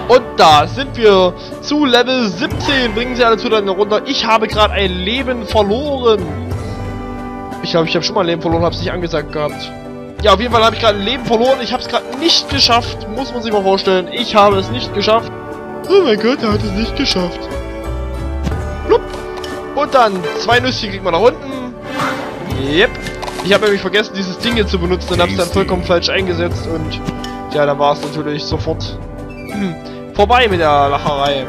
Und da sind wir zu Level 17. Bringen sie alle zu dann runter. Ich habe gerade ein Leben verloren. Ich glaube, ich habe schon mal ein Leben verloren, habe es nicht angesagt gehabt. Ja, auf jeden Fall habe ich gerade ein Leben verloren. Ich habe es gerade nicht geschafft. Muss man sich mal vorstellen. Ich habe es nicht geschafft. Oh mein Gott, er hat es nicht geschafft. Blub. Und dann 2 Nüsschen kriegt man nach unten. Yep. Ich habe nämlich vergessen, dieses Ding hier zu benutzen und habe es dann vollkommen falsch eingesetzt. Und ja, dann war es natürlich sofort vorbei mit der Lacherei.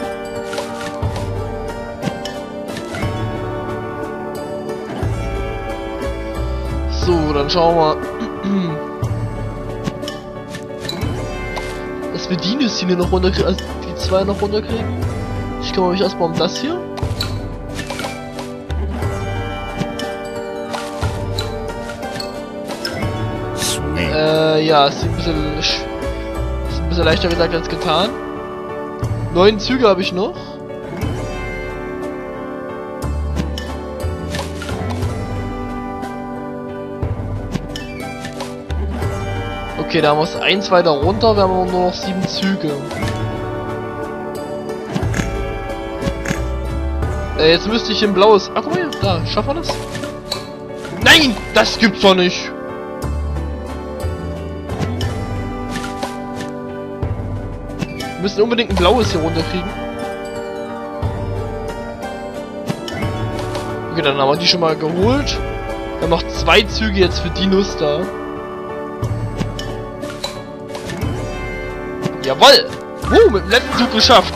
So, dann schauen wir mal, dass wir die Nüsschen hier noch runterkriegen, also die 2 noch runterkriegen. Ich kümmere mich erstmal um das hier. Ja, ist ein bisschen leichter gesagt als getan. 9 Züge habe ich noch. Okay, da haben wir es 1 weiter runter, wir haben aber nur noch 7 Züge. Jetzt müsste ich in blaues... Ach, guck mal hier, da, schaffen wir das? Nein, das gibt's doch nicht! Wir müssen unbedingt ein blaues hier runterkriegen. Okay, dann haben wir die schon mal geholt. Wir haben noch 2 Züge jetzt für die Nuss da. Jawoll! Mit dem letzten Zug geschafft!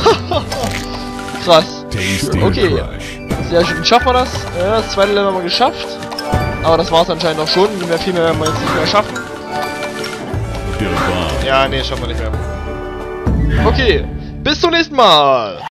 Krass. Okay. Sehr schön. Schaffen wir das? Ja, das zweite Level haben wir geschafft. Aber das war es anscheinend auch schon. Mehr viel mehr werden wir jetzt nicht mehr schaffen. Ja, nee, schaffen wir nicht mehr. Okay, bis zum nächsten Mal.